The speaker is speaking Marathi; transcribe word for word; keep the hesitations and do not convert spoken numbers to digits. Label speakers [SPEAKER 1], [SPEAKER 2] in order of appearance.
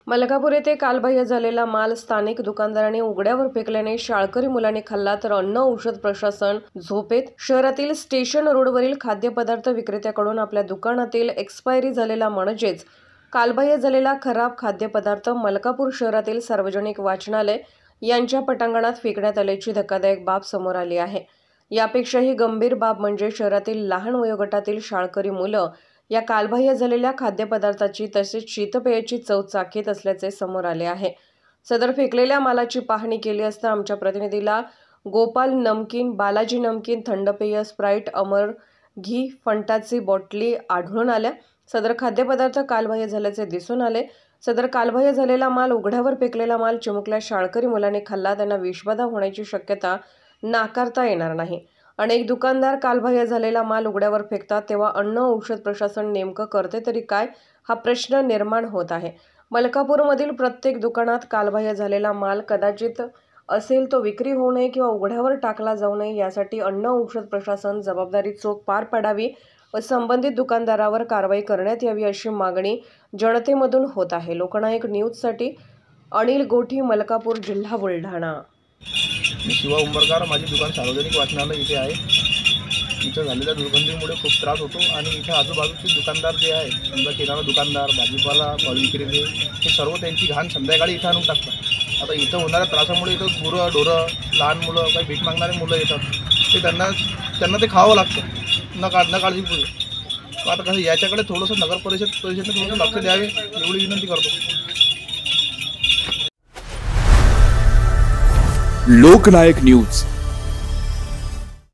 [SPEAKER 1] मलकापूर येथे कालबाह्य झालेला माल स्थानिक दुकानदारांनी उघड्यावर फेकल्याने शाळकरी मुलांनी खाल्ला, तर अन्न औषध प्रशासन झोपेत. शहरातील स्टेशन रोडवरील खाद्यपदार्थ विक्रेत्याकडून आपल्या दुकानातील एक्सपायरी झालेला म्हणजेच कालबाह्य झालेला खराब खाद्यपदार्थ मलकापूर शहरातील सार्वजनिक वाचनालय यांच्या पटांगणात फेकण्यात आल्याची धक्कादायक बाब समोर आली आहे। यापेक्षाही गंभीर बाब म्हणजे शहरातील लहान वयोगटातील शाळकरी मुलं या कालबाह्य झालेल्या खाद्यपदार्थाची तसेच शीतपेयाची चव चाखत असल्याचे समोर आले आहे। सदर फेकलेल्या मालाची पाहणी केली असता आमच्या प्रतिनिधीला गोपाल नमकीन, बालाजी नमकीन, थंड पेय, स्प्राइट, अमर घी, फंटाची बॉटली आढळून आल्या। सदर खाद्यपदार्थ कालबाह्य झाल्याचे दिसून आले। सदर कालबाह्य झालेला माल, उघड्यावर फेकलेला माल चिमुकल्या शाळकरी मुलांनी खाल्ला, त्यांना विषबाधा होण्याची शक्यता नाकारता येणार नाही। अनेक दुकानदार कालबाह्य झालेला माल उघड्यावर फेकतात, तेव्हा अन्न औषध प्रशासन नेमकं करते तरी काय, हा प्रश्न निर्माण होत आहे। मलकापूरमधील प्रत्येक दुकानात कालबाह्य झालेला माल कदाचित असेल तो विक्री होऊ नये किंवा उघड्यावर टाकला जाऊ नये, यासाठी अन्न औषध प्रशासन जबाबदारी चोख पार पाडावी व संबंधित दुकानदारावर कारवाई करण्यात यावी, अशी मागणी जनतेमधून होत आहे। लोकनायक न्यूजसाठी अनिल गोठी, मलकापूर, जिल्हा बुलढाणा।
[SPEAKER 2] मी शिवा उंबरकर, माझे दुकान सार्वजनिक वाचनालय इथे आहे। इथं झालेल्या दुर्गंधीमुळे खूप त्रास होतो आणि इथे आजूबाजूचे दुकानदार जे आहेत, समजा किराणा दुकानदार, भाजीपाला, फळ विक्रेते, हे सर्व त्यांची घाण संध्याकाळी इथं आणून टाकतात। आता इथं होणाऱ्या त्रासामुळे इथं गुरं ढोरं, लहान मुलं, काही भीक मागणारे मुलं येतात, ते त्यांना त्यांना ते खावं लागतं न काळ न काळजीपूर्वक। आता कसं याच्याकडे थोडंसं नगर परिषद परिषदेने थोडंसं लक्ष द्यावे एवढी विनंती करतो।
[SPEAKER 3] लोकनायक न्यूज